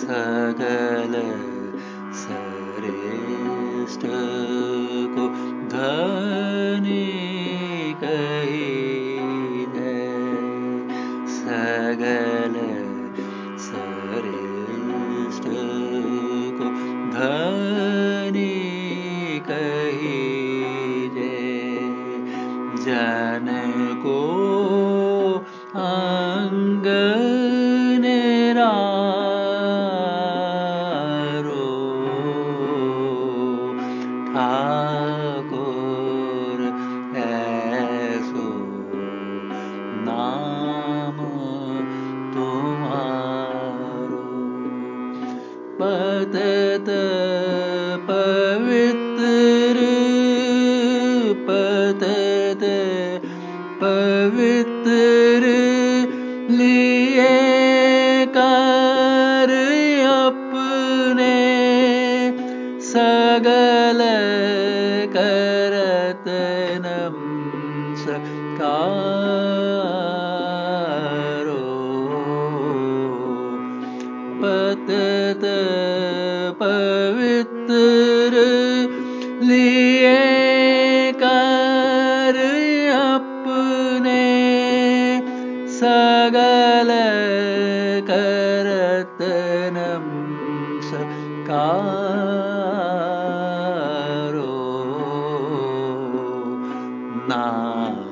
सकल श्रेष्ठ को धनी कहिजे। सकल श्रेष्ठ को धनी कहिजे। जन को अंगनेरारो ठाकुर ऐसो नाम तुम्हारो। पतित पवित्र पतित पवित्र लिए कर अपने सगल करत नमस्कारो। पतित पवित्र लिए कर अपने सगल करत नमस्कारो। नाम